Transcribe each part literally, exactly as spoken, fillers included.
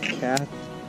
cat.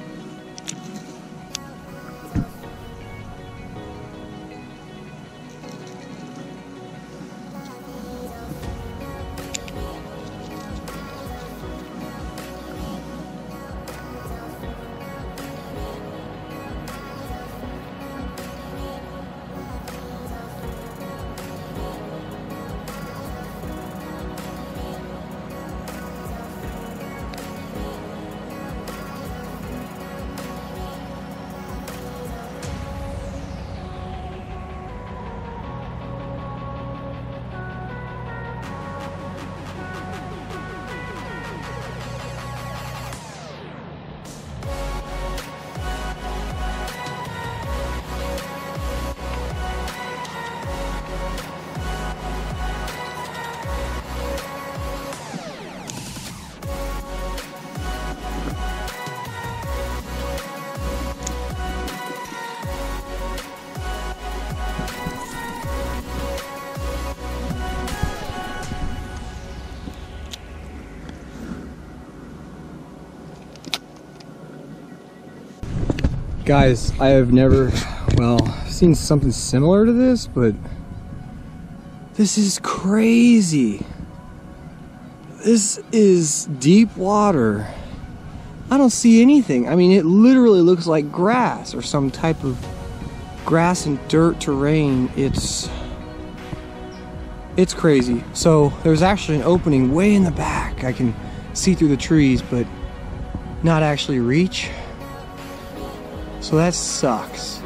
Guys, I have never, well, seen something similar to this, but this is crazy. This is deep water. I don't see anything. I mean, it literally looks like grass or some type of grass and dirt terrain. It's, it's crazy. So there's actually an opening way in the back. I can see through the trees, but not actually reach. So that sucks.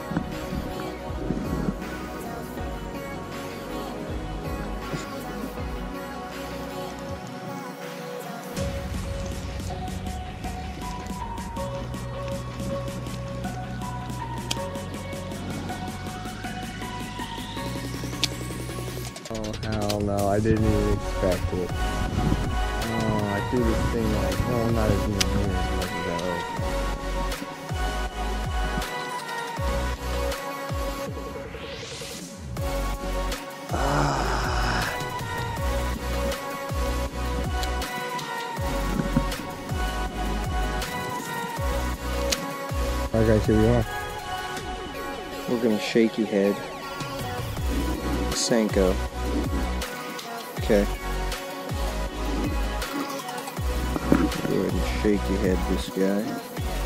Oh hell no, I didn't even expect it. Oh, I do this thing like, oh, not as near as much as I hope. Alright guys, here we are. We're gonna shaky head Senko. Okay. Go ahead and shaky head this guy.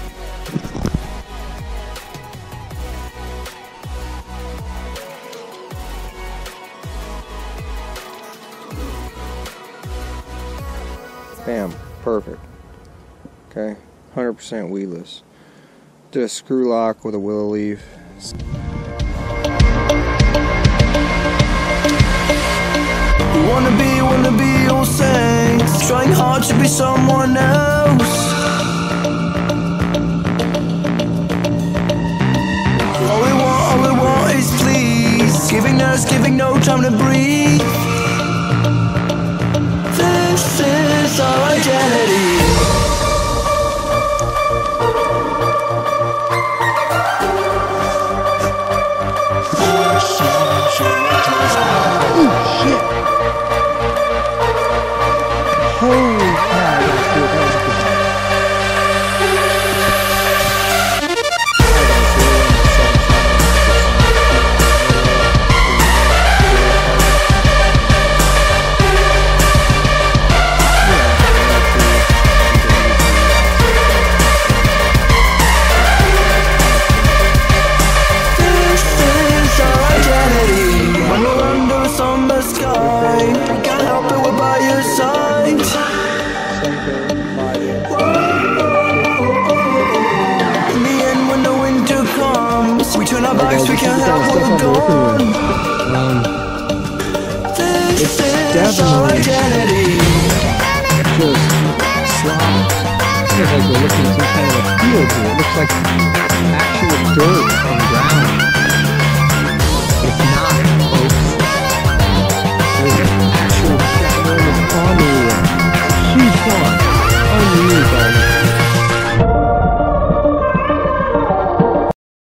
Bam, perfect. Okay, one hundred percent weedless. Did a screw lock with a willow leaf. We wanna be, wanna be all saints, trying hard to be someone else. All we want, all we want is please, giving us, giving no time to breathe. This is our identity. We can't help what we're gone. Um, This is our identity. Just slop. It looks like we're looking at some kind of a field here. It looks like actual dirt on the ground. It's not, folks. There's actual shadow on the huge one underneath.